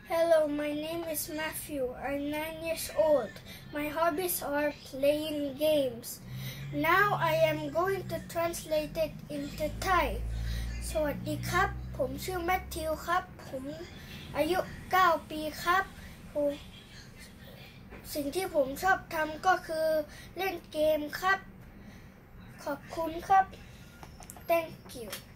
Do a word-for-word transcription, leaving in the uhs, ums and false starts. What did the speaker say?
Hello, my name is Matthew. I'm nine years old. My hobbies are playing games. Now I am going to translate it into Thai. สวัสดีครับผมชื่อแมทธิวครับผมอายุเก้าปีครับสิ่งที่ผมชอบทำก็คือเล่นเกมครับขอบคุณครับ Thank you